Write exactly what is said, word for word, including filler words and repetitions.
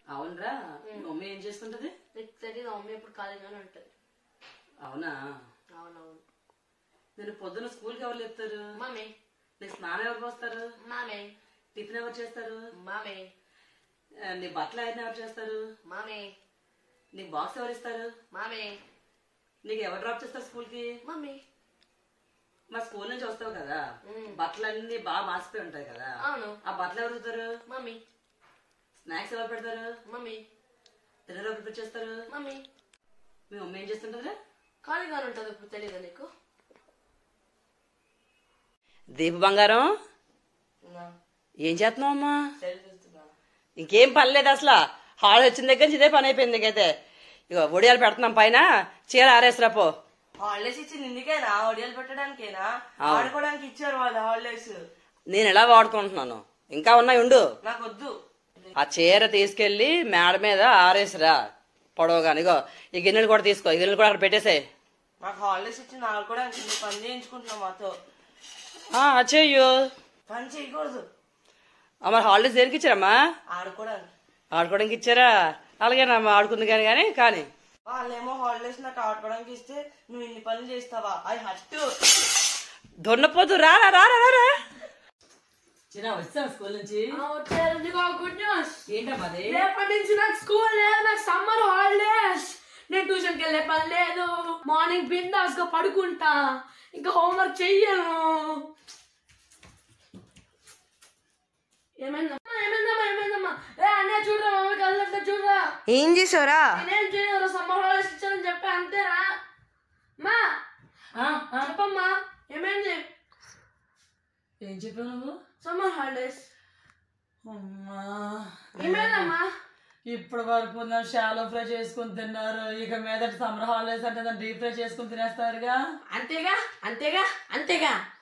అవునరా మమ్మీ ఏం చేస్తుంటది? తెలియదు, మమ్మీ ఎప్పుడు ఖాళీగానే ఉంటది. అవునా? అవునవును. నేను పొద్దున్న స్కూల్కి ఎవరు చెప్తారు? మమ్మీ. నీకు స్నానం ఎవరు పోస్తారు? మామే. టిఫిన్ ఎవరు చేస్తారు? మామే. నీ బట్టలు ఆయన ఎవరు చేస్తారు? మామే. నీకు బాక్స్ ఎవరు ఇస్తారు? మామే. నీకు ఎవరు డ్రాప్ చేస్తారు స్కూల్ కి? మమ్మీ. మా స్కూల్ నుంచి వస్తావు కదా, బట్టలన్నీ బాగా మాసిపోయి ఉంటాయి కదా, ఆ బట్టలు ఎవరు చూస్తారు? మమ్మీ. స్నాక్స్ ఎవరు పెడతారు? మమ్మీ. డిన్నర్ ఎవరు ప్రిపేర్ చేస్తారు? మమ్మీ. మీ మమ్మీ ఏం చేస్తుంటారు? ఖాళీగానే ఉంటుంది. ఇప్పుడు తెలీదా నీకు? దీపు బంగారం ఏం చేస్తున్నావు అమ్మా? ఇంకేం పని లేదు అసలు. హాల్ వచ్చిన దగ్గర నుంచి ఇదే పని అయిపోయింది. నీకైతే ఇక ఒడియాలు పెడుతున్నాం పైన, చీర ఆరేసిరా పో. హాలిడేస్ ఇచ్చింది ఇందుకేనా? ఒడియాలు పెట్టడానికేనా? ఆడుకోవడానికి ఇచ్చారు వాళ్ళు హాలిడేస్. నేను ఎలా వాడుకుంటున్నాను, ఇంకా ఉన్నాయి ఉండు. నాకు వద్దు. ఆ చీర తీసుకెళ్లి మేడ మీద ఆరేసిరా పొడవుగాని. ఇగో ఈ గిన్నెలు కూడా తీసుకో, ఈ గిన్నెలు కూడా అక్కడ పెట్టేసాయి. నాకు హాలిడేస్ ఇచ్చింది ఆడుకోవడానికి, పని చేయించుకుంటున్నాం మాతో. చెయ్యు. పని చేయకూడదు. మరి హాలిడేస్ దేనికి ఇచ్చారమ్మా? ఆడుకోవడానికి. ఆడుకోవడానికి ఇచ్చారా? అలాగేనమ్మా, ఆడుకుంది కానీ కానీ కానీ వాళ్ళేమో హాలిడేస్ నాకు ఆడుకోవడానికి ఇస్తే నువ్వు ఇన్ని పనులు చేస్తావా? ఐ హట్టు దొన్నపోతు రారా రారా రారా. చిన్న వచ్చా స్కూల్ నుంచి? గుడ్ న్యూస్ ఏంటమ్మా? రేపటి నుంచి నాకు స్కూల్ లేదు, నాకు సమ్మర్ హాలిడేస్. నేను ట్యూషన్కి వెళ్ళే పని లేదు. మార్నింగ్ బిందాస్ గా పడుకుంటా, ఇంకా హోంవర్క్ చెయ్యను. ఏమైందమ్మా ఏమైందమ్మా ఏమైందమ్మా? ఏ అన్నయ్య చూడరా, మమ్మీ కళ్ళంటే చూడరా. ఏం చేసావురా? నేనేం చేయరు, సమ్మర్ హాలిడేస్ ఇచ్చానని చెప్పా అంతేరా. మా చెప్పమ్మా ఏమైంది? ఏం చెప్పావు నువ్వు? Summer holidays. అమ్మా ఏమైందమ్మా? ఇప్పటి వరకు షాలో ఫ్రై చేసుకుని తిన్నారు, ఇక మీద సమ్మర్ హాలిడేస్ అంటే డీప్ ఫ్రై చేసుకుని తినేస్తారుగా. అంతేగా అంతేగా అంతేగా